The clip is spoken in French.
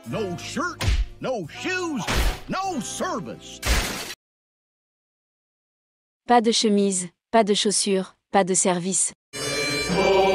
no shirt, no shoes, no service. Pas de chemise, pas de chaussures, pas de service. Oh